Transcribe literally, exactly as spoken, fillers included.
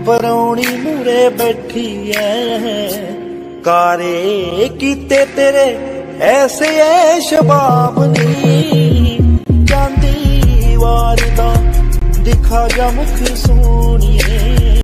परौनी मूरे बैठी है। कारे कीते तेरे ऐसे ऐ शबाब नी, चांदी वारदा दिखा जा मुख सोनिए।